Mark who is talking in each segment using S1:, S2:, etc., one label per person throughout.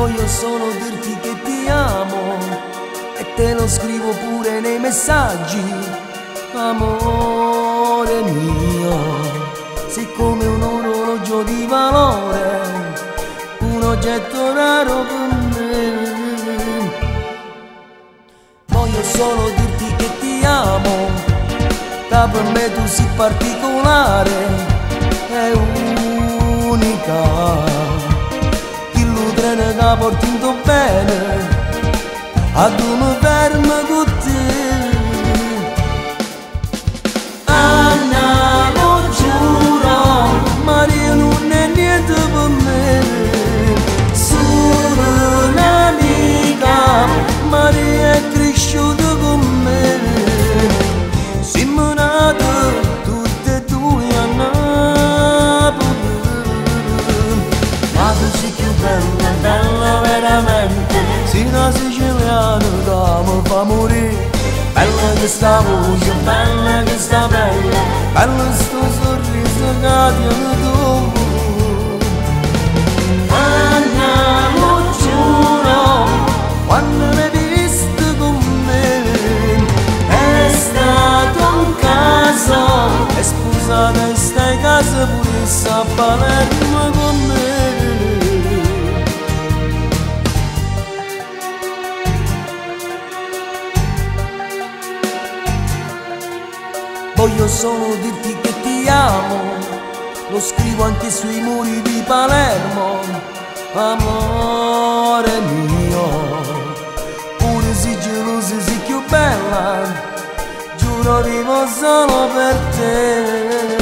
S1: Voglio solo dirti che ti amo e te lo scrivo pure nei messaggi. Amore mio, sei come un orologio di valore, un oggetto raro per me. Voglio solo dirti che ti amo, che per me tu sei particolare e unica. Che porti bene, a tu mi fermo con te. Anna, lo giuro, Maria non è niente per me, solo un'amica, Maria è cresciuta con me. Siamo nati tutte e due a Napoli, ma tu sei più bella, bella veramente, sei una siciliana che mi fa morire. Bella che sta voce, bella che sta bella, bello sto sorriso che tieni tu. Anna, lo giuro, quando l'hai vista con me, è stato un caso, è sposata e sta in casa pure sta a Palermo con me. Voglio solo dirti che ti amo, lo scrivo anche sui muri di Palermo. Amore mio, pure sei gelosa, sei più bella, giuro vivo solo per te.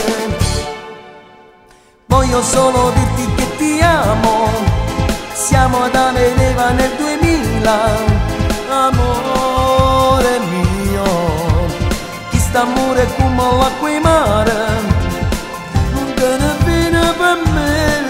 S1: Voglio solo dirti che ti amo, siamo ad Aveneva nel 2000. Amore mio, amore come l'acqua in mare, non te ne viene per me.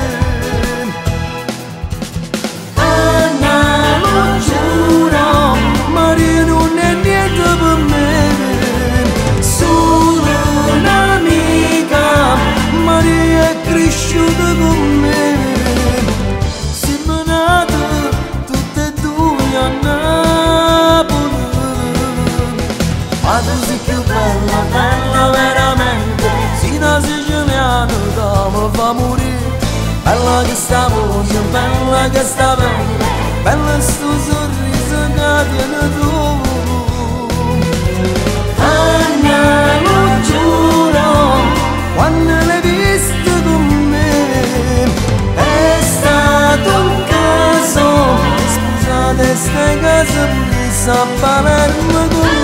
S1: Anna, lo giuro, Maria non è niente per me, solo un'amica, Maria è cresciuta con me. Siamo nati tutte e due a Napoli, ma tu sei più bella, bella veramente, sei una siciliana che mi fa morire. Bella che sta voce, bella che sta bella, bello sto sorriso che tieni tu. Anna, lo giuro, quando l'hai vista con me, è stato un caso, scusate sta in casa pure sta a Palermo con me.